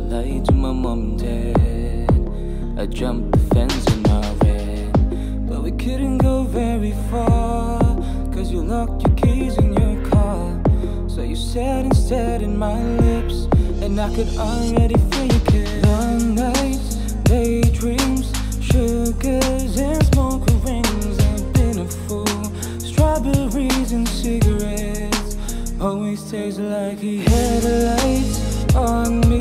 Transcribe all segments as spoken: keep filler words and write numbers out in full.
lied to my mom and dad. I jumped the fence and I ran, but we couldn't go very far, cause you locked your keys in your car. So you sat and stared in my lips, and I could already feel your kiss. Long nights, daydreams, sugars and smoke rings. I've been a fool. Strawberries and cigarettes always taste like he had lights on me,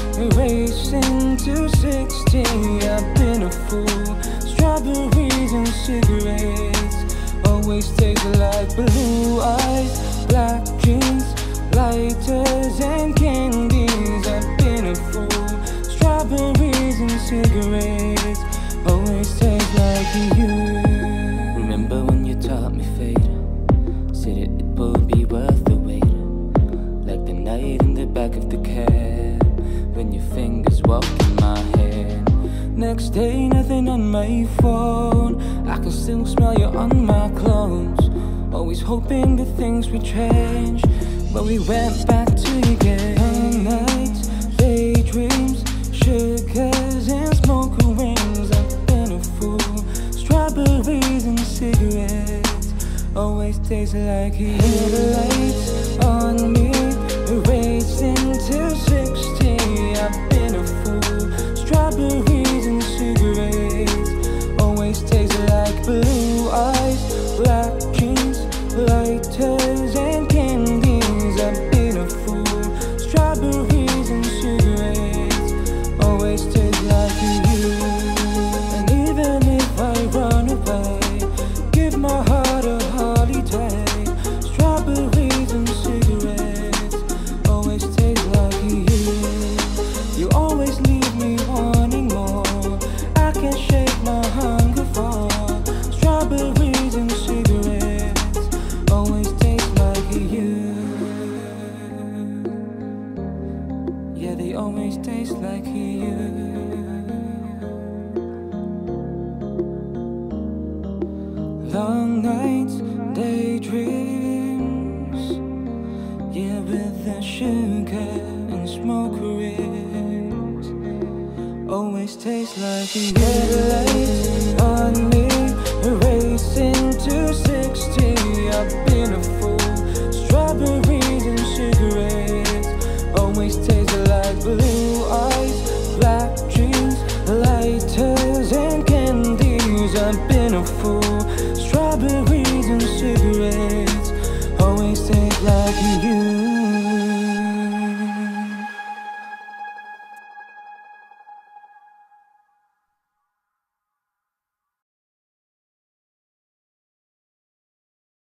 racing to sixty. I've been a fool. Strawberries and cigarettes always taste like blue eyes, black jeans, lighters and candies. I've been a fool. Strawberries and cigarettes always taste like you. Remember when you taught me fate? Said it, it would be worth the wait. Like the night in the back of the cab, when your fingers walk in my hand. Next day, nothing on my phone. I can still smell you on my clothes. Always hoping that things would change, but we went back to you again. Long nights, daydreams, sugars and smoke rings. I've been a fool. Strawberries and cigarettes always taste like he had lights on me, racing to sixty. I've been a fool. Strawberries and cigarettes always taste like blue eyes, black jeans, lighters and candies. I've been a fool. Strawberries and cigarettes always taste like you. And even if I run away, give my heart a holiday. Strawberries and cigarettes always taste like you. You always leave me wanting more. I can't shake my hunger for strawberries and cigarettes always taste like you. Yeah, they always taste like you. Long nights, daydreams, yeah, with the sugar and smoke rings, always taste like you. Headlights on me, racing to sixty. I've been a fool. Strawberries and cigarettes always taste like blue eyes, black jeans, lighters and candies. I've been a fool. Strawberries and cigarettes always taste like you.